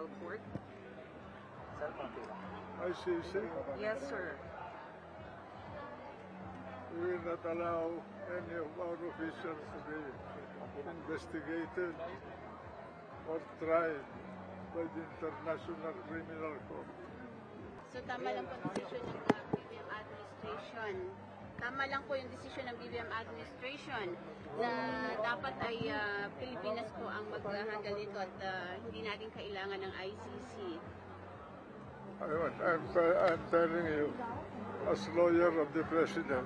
Criminal Court? ICC. Yes, sir. We will not allow any of our officials to be investigated or tried by the International Criminal Court. So tama lang po yung desisyon ng BBM administration. Tama lang po yung desisyon ng BBM administration na dapat ay Pilipinas po ang mag-handle nito at hindi natin kailangan ng ICC. I'm telling you, as lawyer of the President,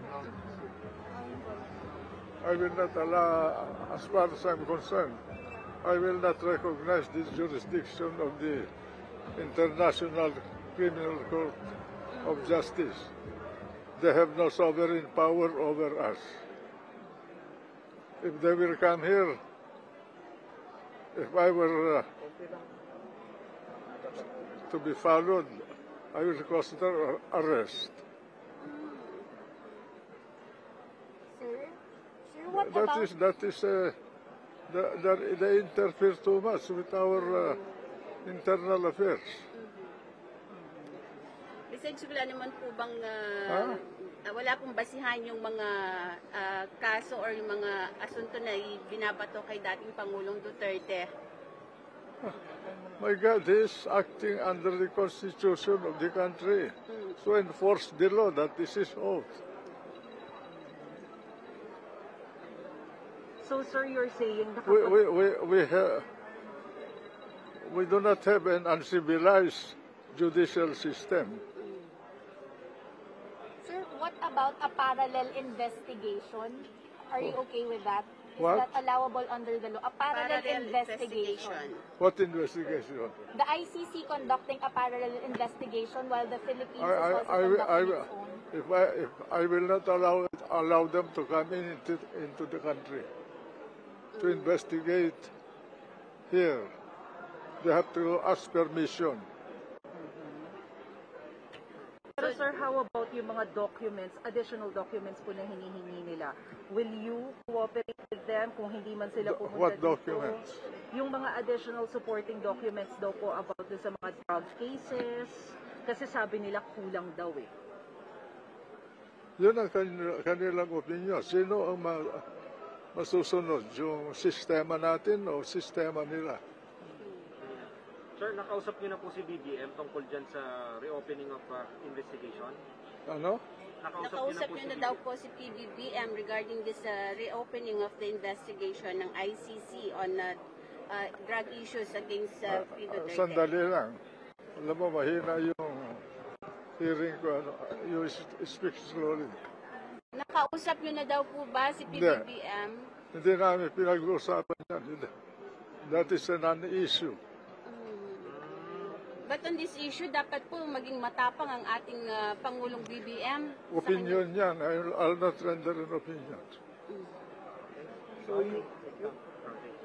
I will not allow, as far as I'm concerned, I will not recognize this jurisdiction of the International Criminal Court of Justice. They have no sovereign power over us. If they will come here, if I were to be followed, I will cause their arrest. They interfere too much with our internal affairs. Besides, wala naman po bang wala pong basihan yung mga kaso or yung mga asunto na binabato kay dating Pangulong Duterte? My God, he is acting under the Constitution of the country. So enforce the law that this is oath. So, sir, you're saying we do not have an uncivilized judicial system. Sir, what about a parallel investigation? Are you okay with that? Is What? that allowable under the law? A parallel investigation. What investigation? The ICC conducting a parallel investigation while the Philippines is also conducting its own. If I will not allow them to come into the country to investigate here, they have to ask permission. Pero sir, how about yung mga documents, additional documents po na hinihingi nila? Will you cooperate with them kung hindi man sila pumunta What dito? documents? Yung mga additional supporting documents daw po about sa mga drug cases. Kasi sabi nila kulang daw eh. Yun ang kanilang opinion. Sino ang masusunod? Yung sistema natin o sistema nila? Sir, nakausap niyo na po si BBM tungkol dyan sa reopening of investigation? Ano? Nakausap niyo na daw po si PBBM regarding this reopening of the investigation ng ICC on drug issues against P. Duterte. Sandali lang. Alam mo, mahina yung hearing ko. You speak slowly. Nakausap niyo na daw po ba si PBBM? Hindi namin pinag-uusapan yan. That is a non-issue. But on this issue, dapat po maging matapang ang ating Pangulong BBM. Opinion yan. I'll not render an opinion.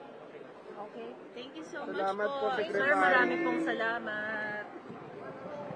Okay. Thank you so much Salamat po, po. Secretary. Sir, marami pong salamat.